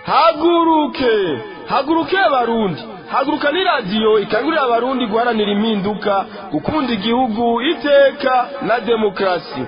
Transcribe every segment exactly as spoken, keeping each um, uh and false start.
haguruke haguruke abarundi haguruka ni radiyo ikangurira abarundi guharanira impinduka gukunda igihugu iteka na demokarasi.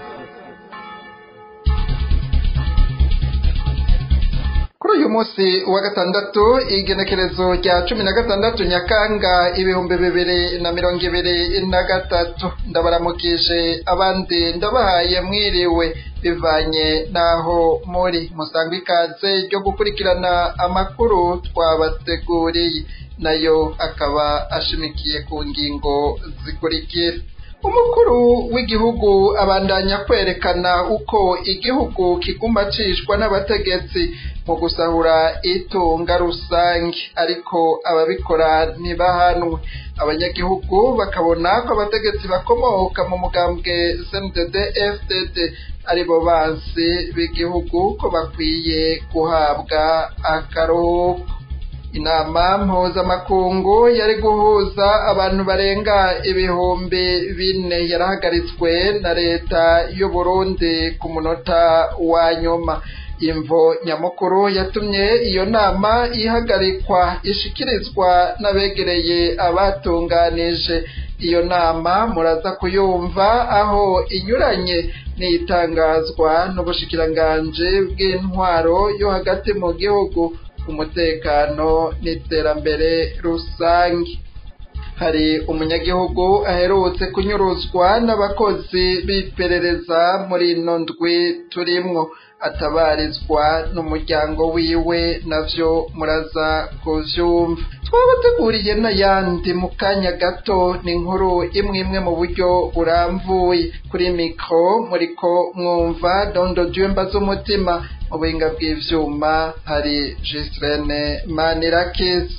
Kuri uyu munsi wa gatandatu igenekerezo rya cumi na gatandatu Nyakanga ibihumbi bibiri na mirongo ibiri na gatatu ndabaramukije abandi ndabahaye mwiriwe bivanye naho muri musangwa ikaze ryo gukurikirana amakuru twabateguriye nayo akaba ashimikiye ku ngingo zikurikira. Umukuru w'igihugu abandanya kwerekana uko igihugu kiguma cishwa n'abategetsi mu gusahura itunga rusange, ariko ababikora ntibahanwe. Abanyagihugu bakabona ko abategetsi bakomoka mu mugambwe C N D D F D D aribo bansi b'igihugu ko bakwiye guhabwa akaruhuko. Inama mpuzamakungu yari guhuza abantu barenga ibihumbi bine yarahagaritswe na leta y'u Burundi ku munota wa nyuma. Imvo nyamukuru yatumye iyo nama ihagarikwa ishikirizwa n'abegereye abatunganije iyo nama, muraza kuyumva aho inyuranye n'itangazwa n'ubushikiranganji bw'intwaro yo hagati mu gihugu, umutekano n'iterambere rusange. Hari umunyagihugu aherutse kunyuruzwa n'abakozi b'iperereza muri ino ndwi turimwo, atabarizwa n'umuryango wiwe, navyo muraza kuvyumva. Twabateguriye n'ayandi mu kanya gato, ni inkuru imwe imwe mu buryo buramvuye. Kuri mikro muriko mwumva Dondo Dyemba z'umutima, mu buhinga bw'ivyuma hari Gislene Manirakiza.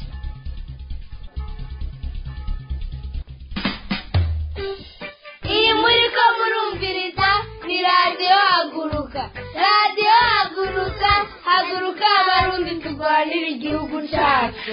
Iyi muriko murumviriza ni radiyo Haguruka. Radiyo Haguruka, haguruka abarundi turwanira igihugu cacu.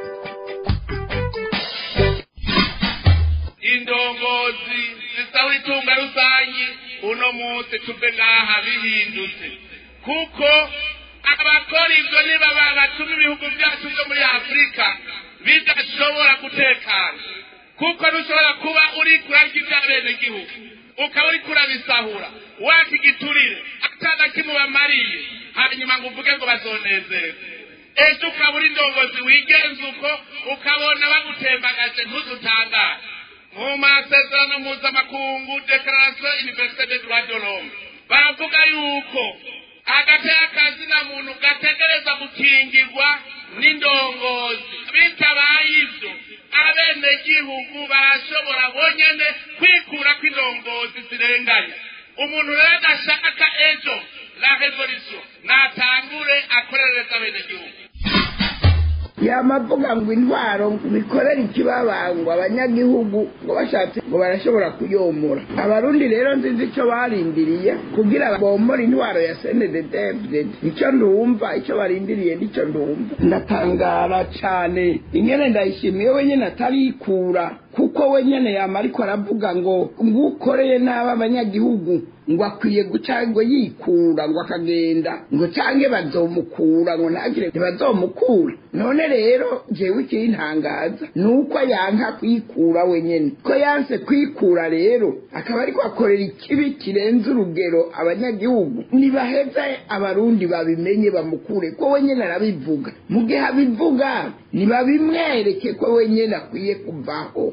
Indongozi zisaho itunga rusangi uno munsi tuve ngaha bihindutse, kuko abakora ivyo nibaba batuma ibihugu vyacu vyo muri Afurika bidashobora gutekana, kuko ntushobora kuba uri kurarya ivy'abene gihugu ukaba uri kurabisahura wakigiturire atana kimwe bamariye, hanyuma ngo uvuge ngo bazonezerwe. Ejo ukaba uri indongozi wigenza uko ukabona bagutembagaje ntuzutangare. Mu masezerano mpuzamakungu Declaration Universelle des Droits de l'Homme baravuga yuko agateka kazina muntu gategereza gukingirwa n'indongozi. Bitabaye ivyo abene gihugu barashobora bonyene kwikura kw'indongozi zirenganya. Umuntu rero adashaka ejo la revolution natangure akorereza abene gihugu. Yamavuga ngo intwaro bikorera ikibabangwa abanyagihugu ngo bashatse ngo barashobora kuyomora. Abarundi rero nzizi icyo barindiriye kugira bomora intwaro ya C N D D F D D, icyo ndumva icyo barindiriye nicyo ndumva. Ndatangara cyane ingene ndayishimiye wenyene atarikura, kuko wenyene yama ariko aravuga ngo ngukoreye n'aba abanyagihugu ngo akwiye guca ngo yikura ngo akagenda ngo cange bazomukura ngo ntagire ntibazomukura. None rero jewe ikintangaza nuko yanka kwikura wenyene, ko yanse kwikura rero akaba ariko akorera ikibi kirenze urugero abanyagihugu. Nibaheza abarundi babimenye bamukure, ko wenyene arabivuga. Mugihe abivuga nibabimwereke ko wenyene akwiye kuvaho.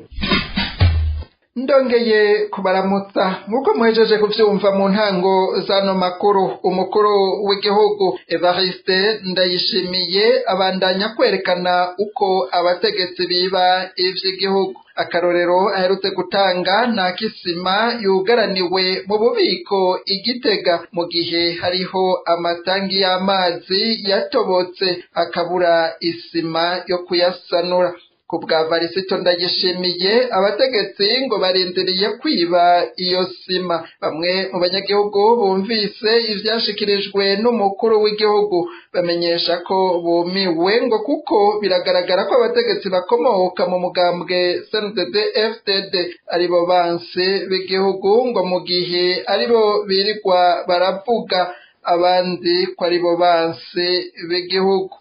Ndongeye kubaramutsa nkuko muhejeje kuvyumva mu ntango zano makuru. Umukuru w'igihugu Evariste Ndayishimiye abandanya kwerekana uko abategetsi biba ivy'igihugu. Akarorero aherutse gutanga na kisima yugaraniwe mu bubiko Igitega, mu gihe hariho amatangi y'amazi yatobotse akabura isima yo kuyasanura. Kubwa Varisito Ndayishimiye abategetsi ngo barindiriye kwiba iyo sima. Bamwe mu banyagihugu bumvise ivyashikirijwe n'umukuru w'igihugu bamenyesha ko bumiwe ngo kuko biragaragara ko abategetsi bakomoka mu mugambwe C N D D F D D aribo bansi b'igihugu, ngo mu gihe aribo birirwa baravuga abandi ko aribo bansi b'igihugu.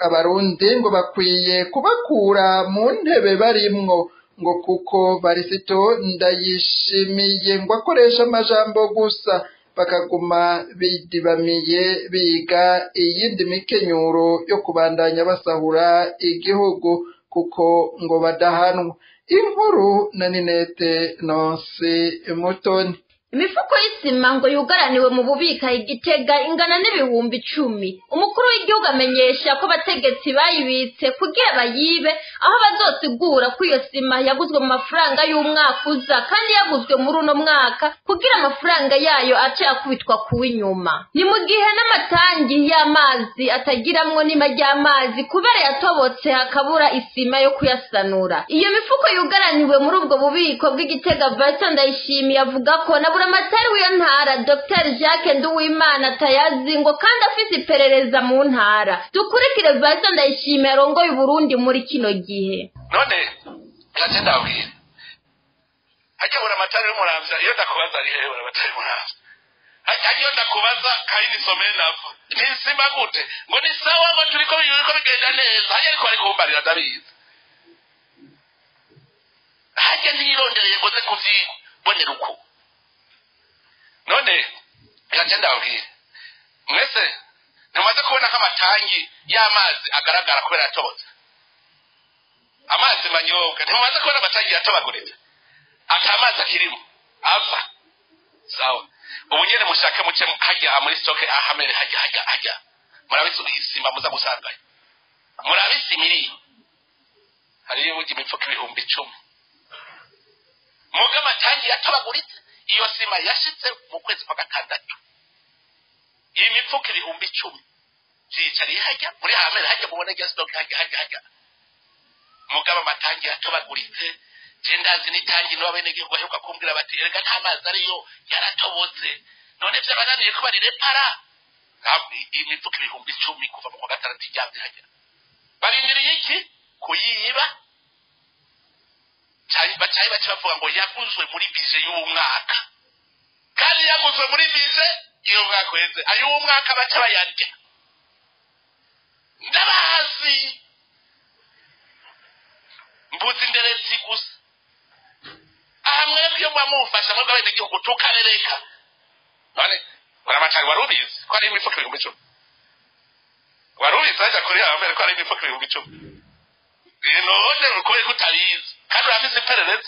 abarundi ngo bakwiye kubakura mu ntebe barimwo ngo kuko Varisito Ndayishimiye ngo akoresha amajambo gusa bakaguma bidibamiye biga iyindi mikenyuro yo kubandanya basahura igihugu kuko ngo badahanwa. Inkuru na Ninete Nonse Mutoni. Imifuko y'isima ngo yugaraniwe mu bubika igitega ingana n'ibihumbi icumi. Umukuru w'igihugu amenyesha ko abategetsi bayibitse kugira bayibe aho bazosigura ko iyo sima yaguzwe mu mafaranga y'umwaka uza kandi yaguzwe muri uno mwaka kugira amafaranga yayo ace akubitwa kuw'inyuma. Ni mu gihe n'amatangi y'amazi atagiramwo nima ry'amazi kubera yatobotse hakabura isima yo kuyasanura. Iyo mifuko yugaraniwe muri ubwo bubiko bw'igitega Varisito Ndayishimiye avuga ko na Amatari w'iyo ntara Docteur Jacques Nduwimana Tayazi ngo kandi afise iperereza mu ntara. Dukurikire Varisito Ndayishimiye arongoye Burundi muri kino gihe. None yatenda abwira hajya bura amatari y'umuramvya iyo ndakubaza ari hehe bura amatari y'umuramvya hajya ndakubaza kayini some navo nisima gute ngo ni sawa ngo turiko biriko bigenda neza hajya ariko ari kumbarira ndabizi hajya ntirondereye ngo ze kuvyibonera uko. None yagenda abwira mwese namaze kubona ko amatangi y'amazi agaragara kubera yatobotse amazi manyobwa ntimumaze kubona amatangi yatobaguritse ata amazi akirimo ava sawa ubu nyene mushake muce hajya muri stoke ahamere hajya hajya hajya murabisubisima muza gusangayo murabisimiri hariyo ugi imifuko ibihumbi icumi muga amatangi yatobaguritse iyo sima yashitse mu kwezi kwa gatandatu. Iyi mifuko ibihumbi icumi zicariye hajya muri hamere hajya mubona rya stock hajya hajya hajya mugaba amatangi yatobaguritse jendazi n'itangi no abene gihugu aheruka kumbwira bati erega nta mazi ariyo yaratobotse none vyabananiye ko bari repara iyi mifuko ibihumbi icumi kuva mu kwa gatandatu ijyamye hajya barindiriye iki kuyiba cyari bacaye baca bavuga ngo yaguzwe muri bije y'umwaka kandi yaguzwe muri bije y'umwaka weze ayo umwaka baca bayarya ndabazi mbuzi nderezi gusa aha mwebwe iyo mwamufasha mwebwe abene igihugu tukarereka none baramatari warubizi ko ari imifuko ibihumbi icumi warubizi ajya kuri yawe mbere ko ari imifuko ibihumbi icumi none ukoye kutabizi kandi urafise iperereza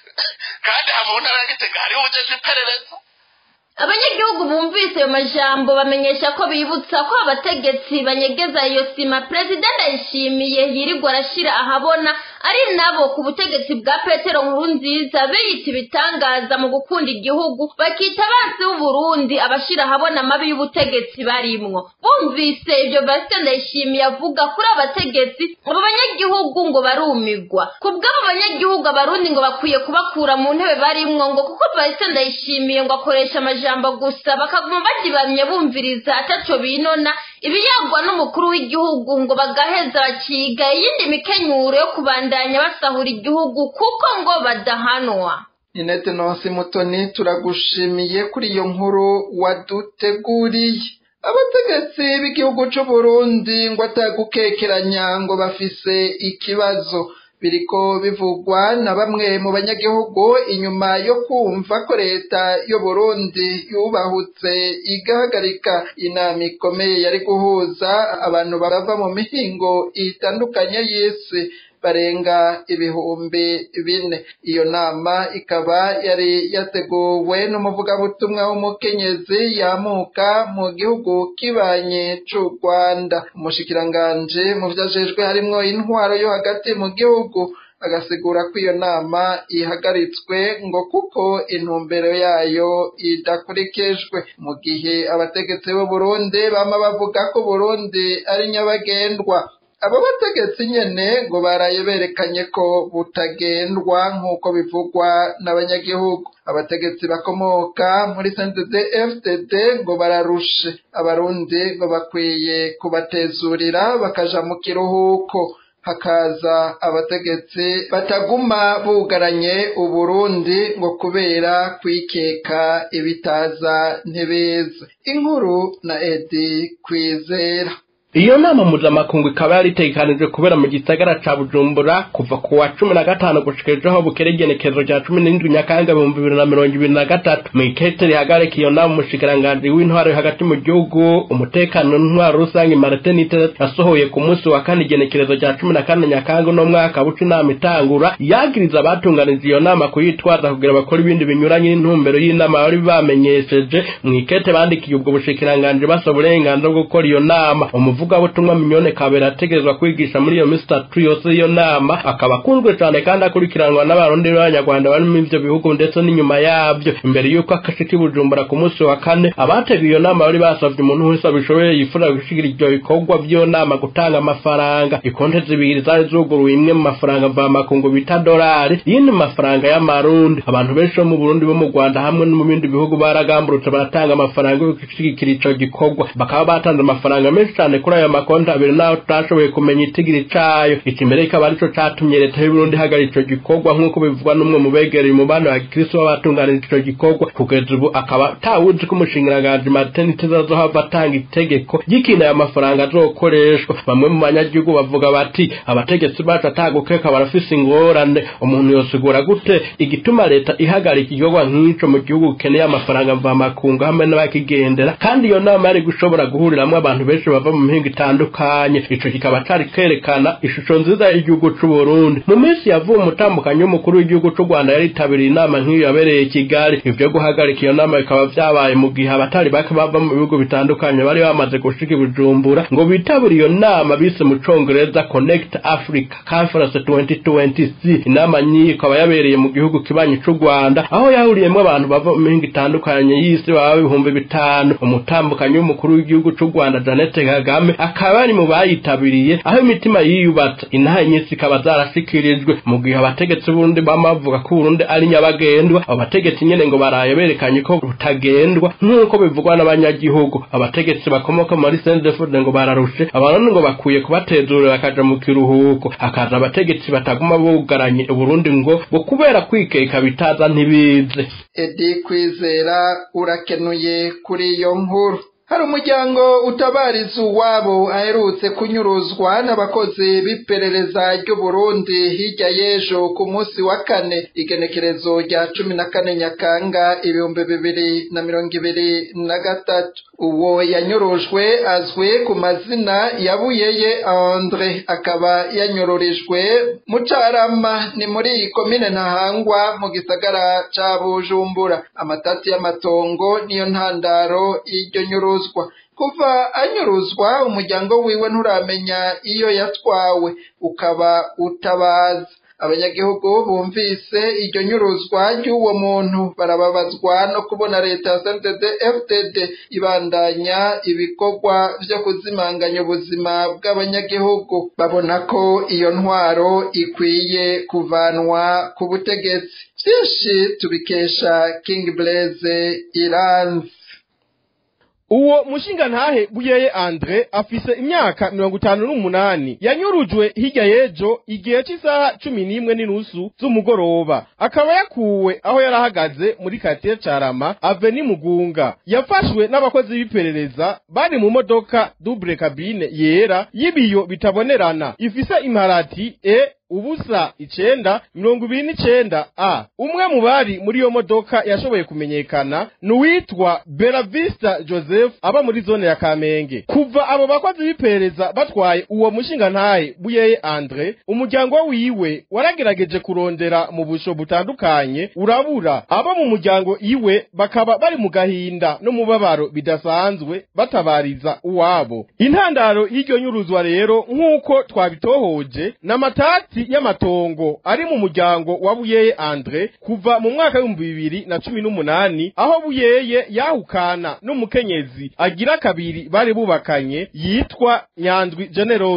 kandi hamwe ntara ya Gitega hariho ujeje iperereza. Abanyagihugu bumvise ayo majambo bamenyesha ko bibutsa ko abategetsi banyegeza iyo sima President Ndayishimiye yirirwa arashira ahabona ari nabo ku butegetsi bwa Petero Nkurunziza biyita ibitangaza mu gukunda igihugu bakita abansi b'u Burundi abashira ahabona amabi y'ubutegetsi barimwo. Bumvise ibyo Varisito Ndayishimiye avuga kuri abategetsi abo banyagihugu ngo barumigwa kubw'abo banyagihugu abarundi ngo bakwiye kubakura mu ntebe barimwo ngo kuko Varisito Ndayishimiye ngo akoresha amajambo gusa bakaguma bagibamye bumviriza ataco binona ibiyagwa n'umukuru w'igihugu ngo bagaheza bakiga iyindi mikenyuro yo kubandanya basahura igihugu kuko ngo badahanwa. Ninete Nonse Mutoni turagushimiye kuri iyo nkuru waduteguriye. Abategetsi b'igihugu c'u Burundi ngo atagukekeranya ngo bafise ikibazo biriko bivugwa na bamwe mu banyagihugu inyuma yo kumva ko leta y'u Burundi yubahutse igahagarika inama ikomeye yari guhuza abantu barava mu mihingo itandukanye y'isi barenga ibihumbi bine. Iyo nama ikaba yari yateguwe n'umuvugabutumwa w'umukenyezi yamuka mu gihugu kibanye c'u Rwanda. Umushikiranganje mu vyajejwe harimwo intwaro yo hagati mu gihugu agasigura ko iyo nama ihagaritswe ngo kuko intumbero yayo idakurikijwe, mu gihe abategetsi b'u Burundi bama bavuga ko Burundi ari nyabagendwa. Abo bategetsi nyene ngo baraye berekanye ko butagendwa nk'uko bivugwa n'abanyagihugu. Abategetsi bakomoka muri C N D D F D D ngo bararushe abarundi ngo bakwiye kubatezurira bakaja mu kiruhuko, hakaza abategetsi bataguma bugaranye Uburundi ngo kubera kwikeka ibitaza ntibeza. Inkuru na Edi Kwizera. Iyo nama mpuzamakungu ikaba yari itegekanijwe kubera mu gisagara ca Bujumbura kuva ku wa cumi na gatanu gushika ejo aho bukera igenekerezo rya cumi n'indwi Nyakanga ibihumbi bibiri na mirongo ibiri na gatatu. Mw'ikete rihagarika iyo nama umushikiranganji w'intwaro hagati mu gihugu umutekano n'intwaro rusange Martin Niteretse yasohoye ku munsi wa kane igenekerezo rya cumi na kane Nyakanga no mwaka buca inama itangura yagiriza abatunganije iyo nama kuyitwaza kugira bakora ibindi binyuranye n'intumbero y'inama bari bamenyesheje. Mw'ikete bandikiye ubwo bushikiranganji basaba uburenganzira bwo gukora iyo nama. Umuvuga butumwa Mignone Kabera ategerezwa kwigisha muri iyo minsi itatu yose iyo nama akaba akunzwe cyane kandi akurikiranwa n'abarundi b'abanyarwanda bari mu ivyo bihugu ndetse n'inyuma yabyo. Imbere y'uko akashika i Bujumbura ku munsi wa kane abateguye iyo nama bari basavye umuntu wese abishoboye yifura gushigira ivyo bikorwa by'iyo nama gutanga amafaranga. Ikonte zibiri zari zuguruye, imwe mu mafaranga mva makungu bita dolari, yindi mafaranga y'amarundi. Abantu benshi bo mu Burundi bo mu Rwanda hamwe no mu bindi bihugu baragamburutse baratanga amafaranga yo gushigikira ico gikorwa, bakaba batanze amafaranga menshi cyane kuri ayo makonti abiri naho tutashoboye kumenya itigiri cayo. Iki mbere ikaba arico catumye leta y'u Burundi ihagarika ico gikorwa nk'uko bivugwa n'umwe mu begereye umubano wa Kristo w'abatunganije ico gikorwa. Kugeza ubu akaba tawuzi ko umushingiranganji Martin Niteretse azohava atanga itegeko ry'ikina aya mafaranga azokoreshwa. Bamwe mu banyagihugu bavuga bati abategetsi bacu atagukeka barafise ingorane. Umuntu yosigura gute igituma leta ihagarika igikorwa nk'ico mu gihugu keneye amafaranga mva makungu hamwe n'abakigendera kandi iyo nama yari gushobora guhuriramwo abantu benshi bava mu mihingo itandukanye. Ico kikaba cari kerekana ishusho nziza y'igihugu c'u Burundi. Mu minsi yavuye umutambukanyi w'umukuru w'igihugu c'u Rwanda yari tabiriye inama nk'iyo yabereye i Kigali. Ivyo guhagarika iyo nama bikaba vyabaye mu gihe abatari bake bava mu bihugu bitandukanye bari bamaze gushika i Bujumbura ngo bitabire iyo nama bise mu Congereza Connect Africa Conference twenty twenty six. Inama nyiyi ikaba yabereye mu gihugu kibanyi c'u Rwanda aho yahuriyemwo abantu bava mu mihingo itandukanye y'isi baba ibihumbi bitanu. Umutambukanyi w'umukuru w'igihugu c'u Rwanda Jeannette Kagame akaba ari mu bayitabiriye aho imitima yiyubatse. Inaha nyinshi ikaba zarashikirijwe mu gihe abategetsi b'Uburundi bamavuga ko Burundi ari nyabagendwa. Abategetsi nyene ngo baraye berekanye ko rutagendwa nk'uko bivugwa n'abanyagihugu. Abategetsi bakomoka muri Sendeforde ngo bararushe abantu ngo bakwiye kubatezurira bakaja mu kiruhuko. Akaza abategetsi bataguma bugaranye Burundi ngo ngo kubera kwikeka bitaza ntibize. Edi Kwizera urakenuye kuri iyo nkuru. Hari umuryango utabariza uwabo aherutse kunyuruzwa n'abakozi b'iperereza ry'u Burundi hirya y'ejo ku munsi wa kane igenekerezo rya cumi na kane Nyakanga ibihumbi bibiri na mirongo ibiri na gatatu. Uwo yanyurujwe azwi ku mazina ya Buyeye Andre, akaba yanyururijwe mu Carama ni muri komine Ntahangwa mu gisagara ca Bujumbura. Amatati y'amatongo niyo ntandaro y'iryo nyuruzwa. Kuva anyuruzwa umuryango wiwe nturamenya iyo yatwawe ukaba utabaza. Abanyagihugu bumvise iryo nyuruzwa ry'uwo muntu barababazwa no kubona leta ya C N D D F D D ibandanya ibikorwa vyo kuzimanganya ubuzima bw'abanyagihugu. Babona ko iyo ntwaro ikwiye kuvanwa ku butegetsi. Vyinshi tubikesha King Blaise Iranzi. Uwo mushinga ntahe Buyeye Andre afise imyaka mirongo itanu n'umunani yanyurujwe hirya y'ejo igihe cy'isaha cumi n'imwe n'inusu z'umugoroba. Akaba yakuwe aho yarahagaze muri quartier Carama Avenue Mugunga. Yafashwe n'abakozi b'iperereza bari mu modoka double cabine yera y'ibiyo bitabonerana ifise imparati e ubusa icenda mirongo ibiri n'icenda a. Umwe mu bari muri iyo modoka yashoboye kumenyekana nuwitwa Belavista Joseph aba muri zone ya Kamenge. Kuva abo bakozi b'iperereza batwaye uwo mushinga ntahe Buyeye Andre, umuryango wiwe waragerageje kurondera mu busho butandukanye urabura. Abo mu muryango iwe bakaba bari mu gahinda no mu babaro bidasanzwe batabariza uwabo. Intandaro y'iryo nyuruzwa rero nk'uko twabitohoje n'amatati y'amatongo ari mu muryango wa Buyeye Andre kuva mu mwaka w'ibihumbi bibiri na cumi n'umunani aho Buyeye yahukana n'umukenyezi agira kabiri bari bubakanye yitwa Nyandwi Generose.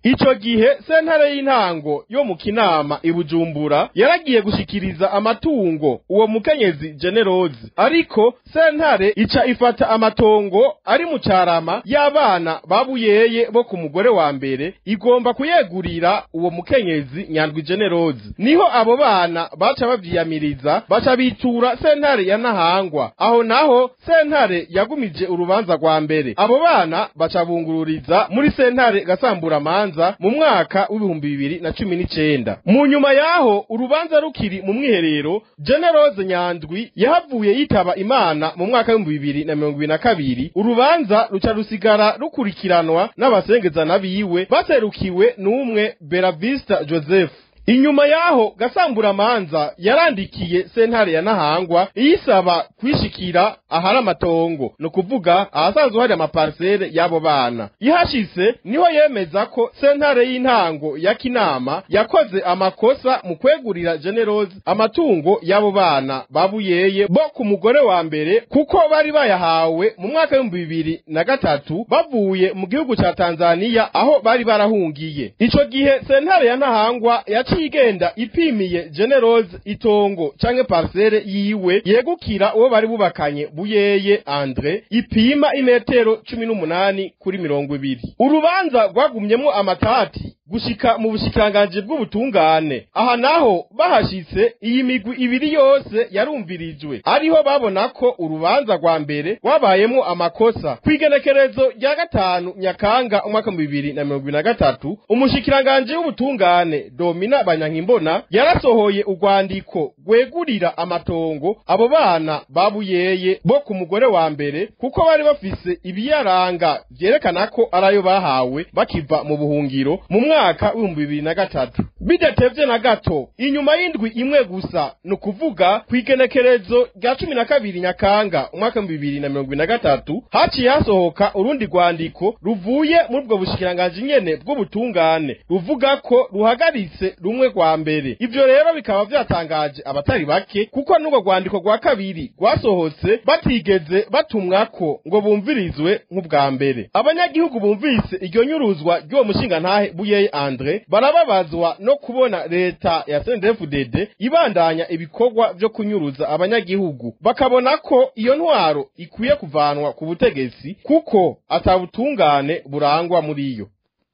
ico gihe sentare y'intango yo mu Kinama ibujumbura yaragiye gushikiriza amatungo uwo mukenyezi Generose, ariko sentare ica ifata amatongo ari mu Carama y'abana babuyeye bo ku mugore wa mbere igomba kuyegurira uwo mukenyezi Nyandwi Generose. Niho abo bana baca bavyiyamiriza baca bitura sentare ya Ntahangwa, aho naho sentare yagumije urubanza rwa mbere. Abo bana baca bungururiza muri sentare Gasambura manza mu mwaka w'ibihumbi bibiri na cumi n'icenda. Mu nyuma yaho urubanza rukiri mu mwiherero, Generose Nyandwi yahavuye yitaba Imana mu mwaka w'ibihumbi bibiri na mirongo ibiri na kabiri. Urubanza ruca rusigara rukurikiranwa n'abasengezana biwe baserukiwe n'umwe Beravista Joseph. Inyuma yaho Gasambura manza yarandikiye sentare ya Ntahangwa iyisaba kwishikira ahari amatongo, no kuvuga ahasanzwe hari amaparcelle y'abo bana. Ihashitse niho yemeza ko sentare y'intango ya Kinama yakoze amakosa mu kwegurira Generose amatungo y'abo bana babuyeye bo ku mugore wa mbere, kuko bari bayahawe mu mwaka w'ibihumbi bibiri na gatatu bavuye mu gihugu ca Tanzania aho bari barahungiye. Ico gihe sentare ya Ntahangwa yaci igenda ipimiye Generose itongo canke parcelle yiwe yegukira uwo bari bubakanye Buyeye Andre ipima imetero cumi n'umunani kuri mirongo ibiri. Urubanza rwagumyemo amatati gushika mu bushikanganje bw'ubutungane. Aha naho bahashitse iyi migwi ibiri yose yarumvirijwe, ariho babona ko urubanza rwa mbere wabayemo amakosa. Kwigenekerezo rya gatanu Nyakanga umwaka wa bibiri na mirongo ibiri na gatatu, umushikiranganje w'ubutungane Domina Banyankimbona yarasohoye urwandiko rwegurira amatongo abo bana babuyeye bo ku mugore wa mbere, kuko bari bafise ibiyaranga vyerekana ko arayo bahawe bakiva mu buhungiro mu mwaka w'ibihumbi bibiri na gatatu. Bidatevye na gato, inyuma y'indwi imwe gusa, no kuvuga kwigenekerezo rya cumi na kabiri Nyakanga umwaka wa bibiri na mirongo ibiri na gatatu, haciye hasohoka urundi rwandiko ruvuye muri ubwo bushikiranganje nyene bw'ubutungane ruvuga ko ruhagaritse rumwe rwa mbere. Ivyo rero bikaba vyatangaje abatari bake, kuko n'ubwo rwandiko rwa kabiri rwasohotse batigeze batumwako ngo bumvirizwe nk'ubwa mbere. Abanyagihugu bumvise iryo nyuruzwa ry'uwo mushinga ntahe Buyeye Andre barababazwa no kubona leta ya C N D D F D D ibandanya ibikorwa vyo kunyuruza abanyagihugu, bakabona ko iyo ntwaro ikwiye kuvanwa ku butegetsi kuko atabutungane burangwa muri iyo.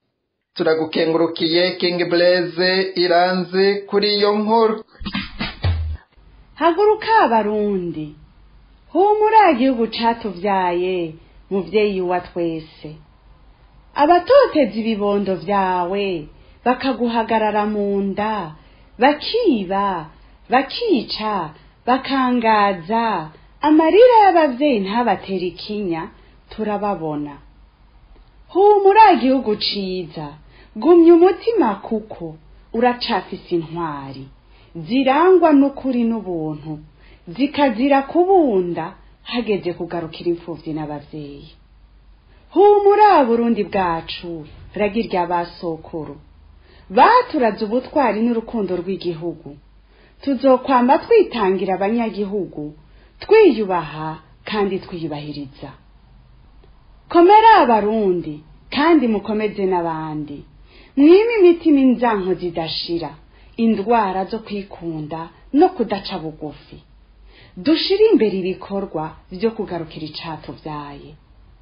Turagukengurukiye King Blaze Iranzi kuri iyo nkuru. Haguruka Abarundi, humura igihugu catuvyaye muvyeyi wa twese. Abatoteza ibibondo vyawe bakaguhagarara mu nda, bakiba bakica bakangaza, amarira y'abavyeyi ntabatera ikinya turababona. Humura igihugu ciza, gumya umutima kuko uracafise intwari zirangwa n'ukuri n'ubuntu, zikazira kubunda hageze kugarukira imfuvyi n'abavyeyi. Humura Burundi bwacu, ragirya basokuru baturaze ubutwari n'urukundo rw'igihugu. Tuzokwamba twitangira abanyagihugu, twiyubaha kandi twiyubahiriza. Komera Abarundi kandi mukomeze n'abandi, mwime imitima inzanko zidashira, indwara zo kwikunda no kudaca bugufi. Dushire imbere ibikorwa vyo kugarukira icatuvyaye.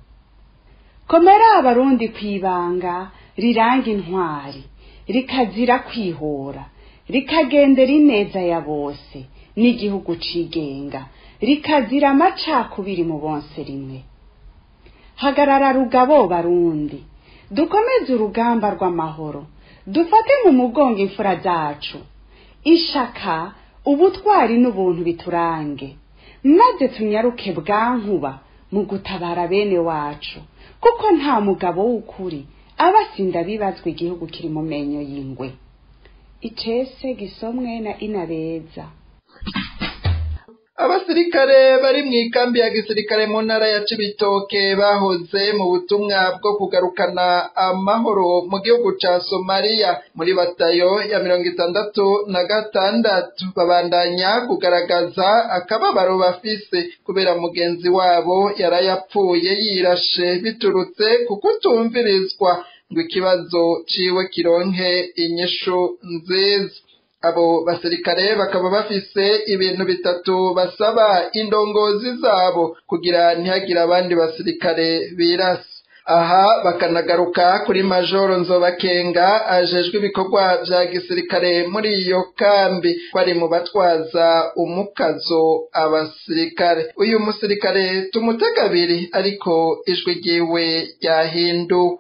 Komera Abarundi kwibanga riranga intwari, rikazira kwihora, rikagendera ineza ya bose n'igihugu cigenga, rikazira amacakubiri mu bonse rimwe. Hagarara rugabo Barundi, dukomeze urugamba rw'amahoro, dufate mu mugongo imfura zacu, ishaka ubutwari n'ubuntu biturange, maze tunyaruke bwankuba mu gutabara bene wacu, kuko nta mugabo w'ukuri abasinda bibazwe igihugu kiri mu menyo y'ingwe. Icese gisomwe na Inabeza. Abasirikare bari mu ikambi ya gisirikare mu ntara ya Cibitoke bahoze mu butumwa bwo kugarukana amahoro mu gihugu ca Somalia muri batayo ya mirongo itandatu na gatandatu babandanya kugaragaza akababaro bafise kubera mugenzi wabo yarayapfuye yirashe biturutse kukutumvirizwa ngo ikibazo ciwe kironke inyishu nziza. Abo basirikare bakaba bafise ibintu bitatu basaba indongozi zabo kugira ntihagire abandi basirikare birasa. Aha bakanagaruka kuri Majoro Nzobakenga ajejwe ibikorwa vya gisirikare muri iyo kambi ko ari mu batwaza umukazo abasirikare. Uyu musirikare tumutega abiri ariko ijwi ryiwe ryahinduwe.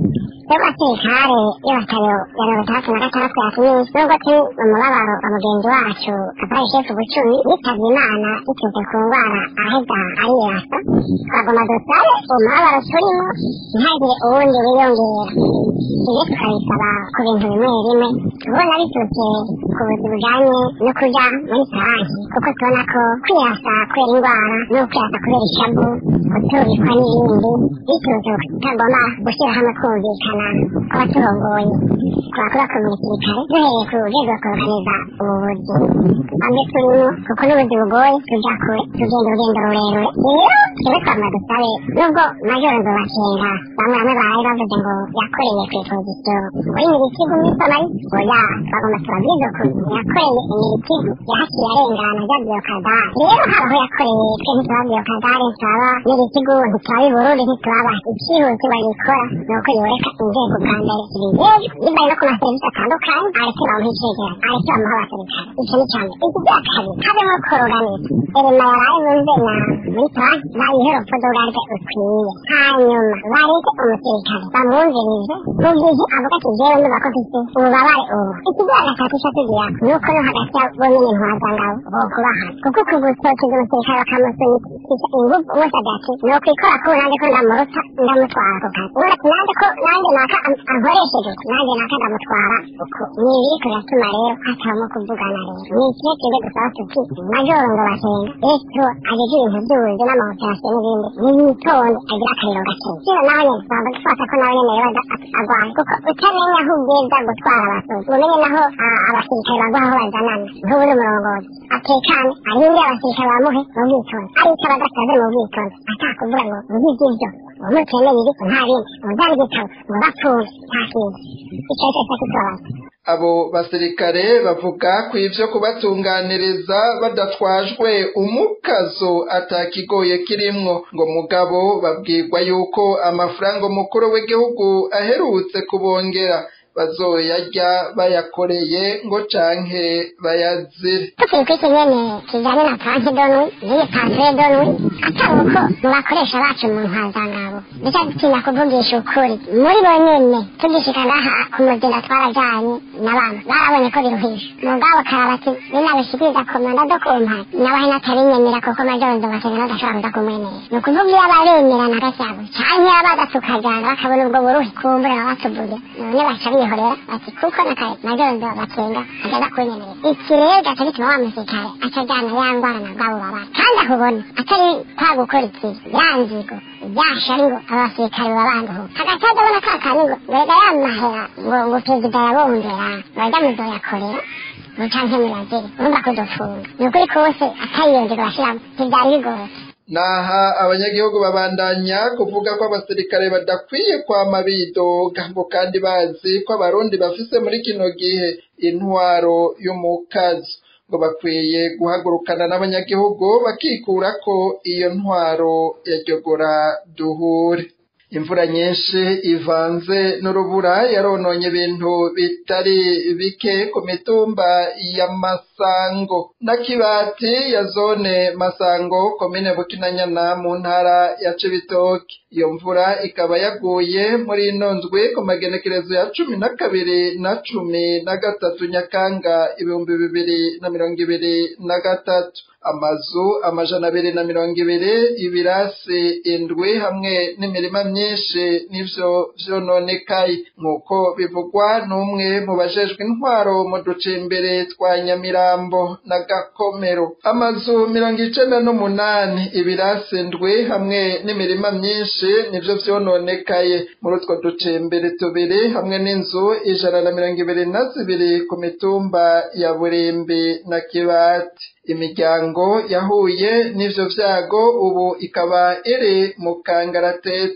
Abasirikare iyo batayo ya mirongo itandatu na gatandatu yatumye nubwo turi mu mubabaro wa mugenzi wacu Kapayi Shefu Bucumi yitavye Imana biturutse ku ngwara araheza ariyasa twagoma dusare umubabaro turimo ntihagire uwundi wiyongera. Ivyo tukabisaba ku bintu bimwe bimwe tubona biturutse ku buzi bujanye no kuja muri saranki kuko tubona ko kwiyasa kubera ingwara no kwiyasa kubera ishavu guturikwa n'ibindi biturutse ku kutagoma gushyira hamwe kumvikana abaturongoye twakora ku musirikare duhereye ku rwego kuruganiza ubuvuzi bamwe turimo kuko n'ubuzi bugoye tuja kure tugenda urugendo rurerure. Rero twebwe twama dusabe nubwo Majoro Nzobakenga bamwe bamwe baraye bavuze ngo yakoreye ku ipozisiyo muri militigu muri Somali oya twagomba turabwiza ukuntu yakoreye imilitigu yahaciye arengana rya Biokadari. Rero habaho yakoreye twe ntitwaba Biokadari ntitwaba militigu ntitwaba Burundi ntitwaba ikihutirwa gikora ni uko yoreka inzego bwa mbere zibijejwe bibaye no ku maserivisi atandukanye areke bamuha icegeranyo areke bamuha abasirikare. Ico ni cane. Iki bya kabiri habemo kuroganiza erema yaraye bunze na muri Somali bayihe urupfudurarwe ukwiye hanyuma bareke umusirikare bamwumvirize mu gihe avuga ati jewe nuba ko mfise ububabare ubu. Ikigira gatatu ca tugira nuko no hagati ya bonyene ntwazangabo bokubahana kuko kugutokiza umusirikare bakamusunikisha inguvu wese agati nokwikora ko nanje ko ndamuruta ndamutwara ku kazi ubundi ati nanje ko nanje naka ankoresheje nanje naka ndamutwara uko nibiriko biratuma rero hatabamo kuvugana. Rero ni ikihe twebwe dusaba tuti Majoro Nzobakenga Petro ajeje ibintu vy'ubuzi n'amahoterasiyo n'ibindi nimwitonde agira akariro gakeya. Kino naho nyene twaba dufata ko nawe nyene rero agwaye kuko utamenya aho ugeza gutwara abasozi umenye naho abasirikare bagwa aho bazanana nk'ubu n'umurongozi atekane arinde abasirikare bamuhe mu bwitonzi ariko abadasaze mu bwitonzi atakuvuga ngo ngivyo umutemeye ibiko nta bindi muzana igitabo mubapfuye nta kintu. Ico cose kitubabaza. Abo basirikare bavuga ko ivyo kubatunganiriza badatwajwe umukazo atakigoye kirimwo ngo mugabo babwirwa yuko amafaranga umukuru w'igihugu aherutse kubongera bazoyarya bayakoreye ngo canke bayazire. Tukiri kw'iki nyene kijanye na tranche donwi niyo tranche donwi atabuko mu bakoresha bacu mu mpazangabo ndetse dutinya kuvugisha ukuri muri bo nyene tugishika ngaha ku mugenda twarajanye n'abana barabonye ko biruhisha mugabo karabati ninabishikiriza komanda do kumpa nabahe natabinyemera kuko Majoro Nzobakenga adashobora kuza kumwemera ni ukuvuga iyo abaremera na gasabo canke abada tukajana bakabona ubwo buruhi kumbura batuvuge none baca bihorera ati kuko nakaye Majoro Nzobakenga agenda kunyemerera. Iki rero gaca bituma wa musirikare acajana ya ngwara na bwabo babana kandi ahubona atari kwa gukora iki yanzigo byashari ngo abasirikare babanduho hagati adabona ka kani ngo wega yamahera ngo ngo perezida yabongera wega muzoyakorera ngo canke murazire urumva ko dofunga ni ukuri kose atayiyongera bashiramo ntivyari bigorose. Naha abanyagihugu babandanya kuvuga ko abasirikare badakwiye kwama bidoga ngo kandi bazi ko abarundi bafise muri kino gihe intwaro y'umukazo ngo bakwiye guhagurukana n'abanyagihugu bakikura ko iyo ntwaro yajyogora duhure. Imvura nyinshi ivanze n'urubura yarononye ibintu bitari bike ku mitumba ya Masango na Kibati ya zone Masango komine Bukinanyana mu ntara ya Cibitoke. Iyo mvura ikaba yaguye muri ino ndwi ku magenekerezo ya cumi na kabiri na cumi na gatatu Nyakanga ibihumbi bibiri na mirongo ibiri na gatatu. Amazu amajana abiri na mirongo ibiri, ibirasi indwi hamwe n'imirima myinshi nivyo vyononekaye nk'uko bivugwa n'umwe mu bajejwe intwaro mu ducimbere twa Nyamirambo na Gakomero. Amazu mirongo icenda n'umunani, ibirasi indwi hamwe n'imirima myinshi nivyo vyononekaye muri utwo ducimbere tubiri hamwe n'inzu ijana na mirongo ibiri na zibiri ku mitumba ya Burimbi na Kibati. Imiryango yahuye n'ivyo vyago ubu ikaba iri mu kangaratete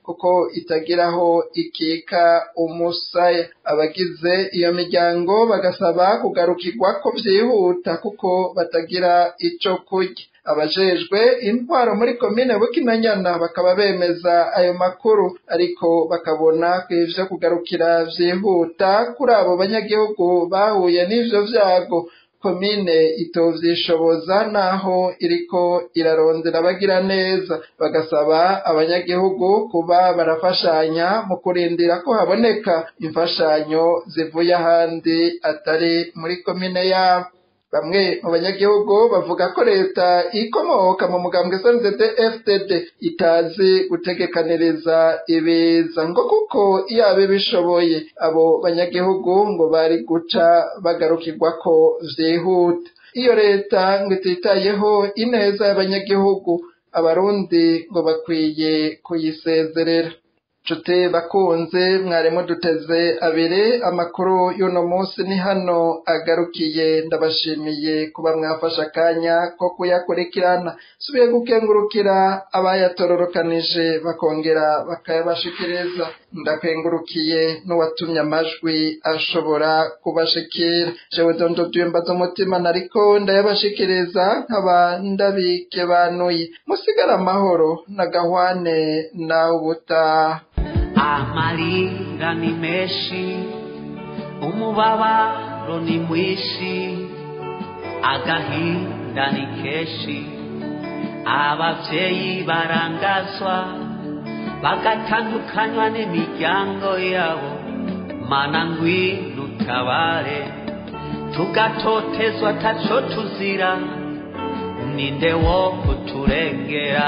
kuko itagiraho ikika umusaya. Abagize iyo miryango bagasaba kugarukirwa ko vyihuta kuko batagira ico kurya. Abajejwe intwaro muri komine Bukinanyana bakaba bemeza ayo makuru, ariko bakabona ko ivyo kugarukira vyihuta kuri abo banyagihugu bahuye n'ivyo vyago komine itovyishoboza naho iriko irarondera abagira neza. Bagasaba abanyagihugu kuba barafashanya mu kurindira ko haboneka imfashanyo zivuye ahandi atari muri komine yabo. Bamwe mu banyagihugu bavuga ko leta ikomoka mu mugambwe S N D D F D D itazi gutegekaniriza ibiza ngo kuko yabe bishoboye abo banyagihugu ngo bari guca bagarukirwa ko vyihuta. Iyo leta ngo ititayeho ineza y'abanyagihugu, abarundi ngo bakwiye kuyisezerera. Nshuti bakunze mwarimu duteze abiri, amakuru y'uno munsi ni hano agarukiye. Ndabashimiye kuba mwafashe akanya ko kuyakurikirana. Subiye gukengurukira abayatororokanije bakongera bakayabashikiriza. Ndakengurukiye n'uwatumye amajwi ashobora kubashikira. Jewe Dondo Duyemba z'umutima nariko ndayabashikiriza nkaba ndabikebanuye. Musigara amahoro na gahwane na ubutaha. Amalinga ni menshi, umubabaro ni mwinshi, agahinda ni kenshi, abavyeyi barangazwa bagatandukanywa n'imiryango yabo. Mana ngwino utabare, tugatotezwa taco tuzira, ninde wo kuturengera?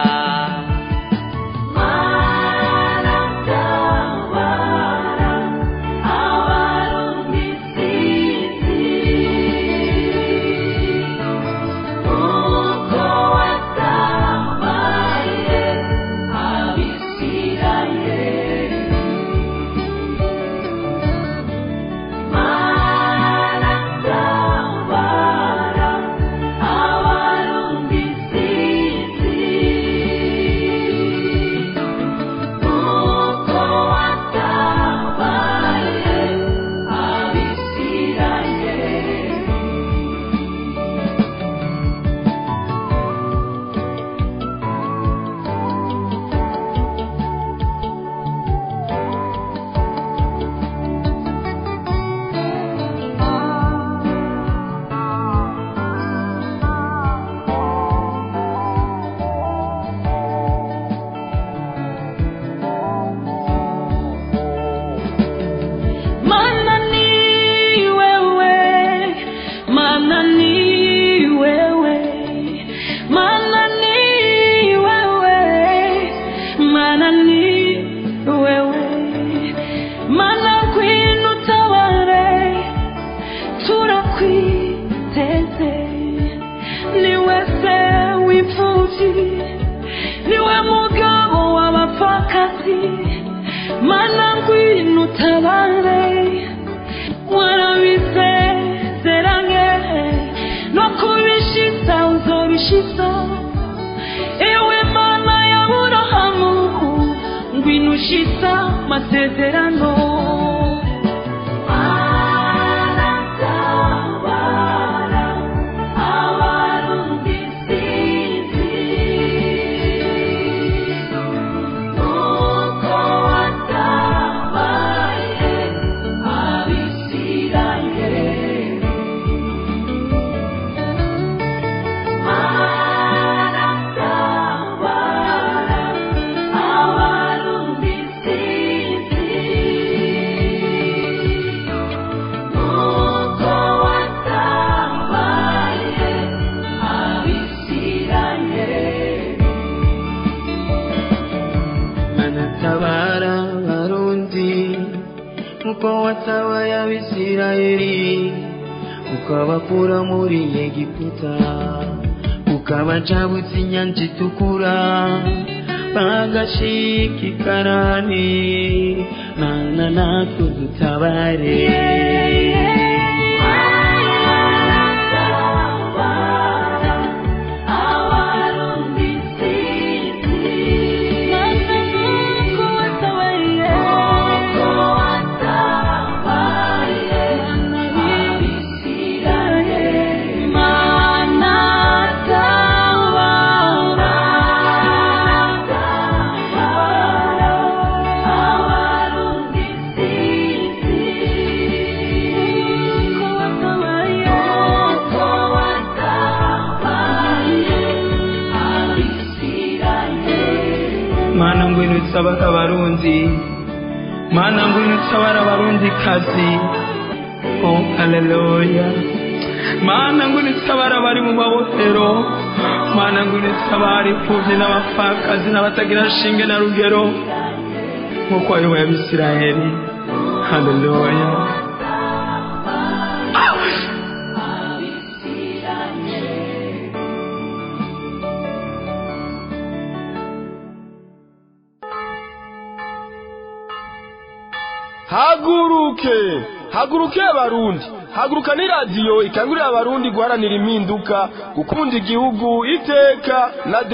ukabakura muri Egiputa ukabajabutsa inyanja itukura bagashika i Karani. Mana natwe dutabare, Abarundi sisi, Mana nuko utabara abarundi mana ngwino utabara abarundi kazi oh haleluya mana ngwino utabara abari mu mabohero mana ngwino utabara imfuvyi n'abapfakazi n'abatagira shinge na rugero nk'uko wayoboye abisirayeli haleluya haguruke haguruke abarundi haguruka ni radiyo ikangurira abarundi guharanira impinduka gukunda igihugu iteka na